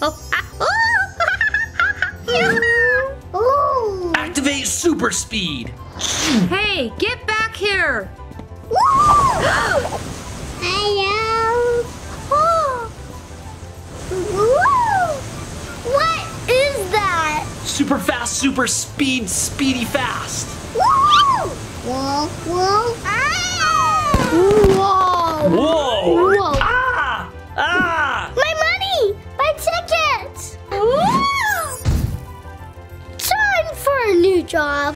Activate super speed. Hey, get back here. Hello. What is that? Super fast, super speed, speedy fast. Whoa! Whoa! Whoa! Ah! Whoa! Whoa! Whoa! Ah! Ah! My money! My tickets! Woo! Time for a new job.